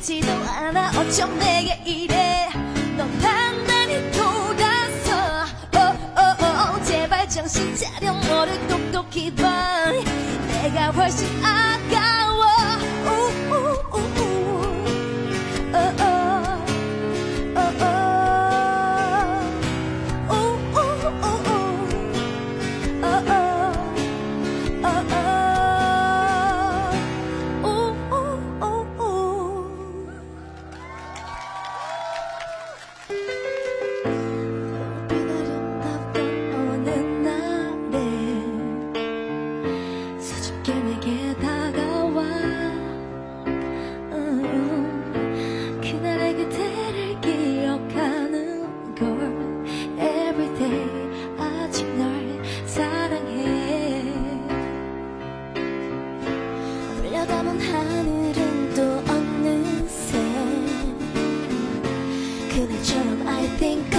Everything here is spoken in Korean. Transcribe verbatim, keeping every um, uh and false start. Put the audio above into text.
보이지도 않아 어쩜 내게 이래 넌 반만이 돌아서 oh, oh, oh. 제발 정신 차려 너를 똑똑히 봐 내가 훨씬 아까워 uh, uh, uh, uh. Oh, oh. 올려다본 하늘은 또 어느새 그날처럼 I think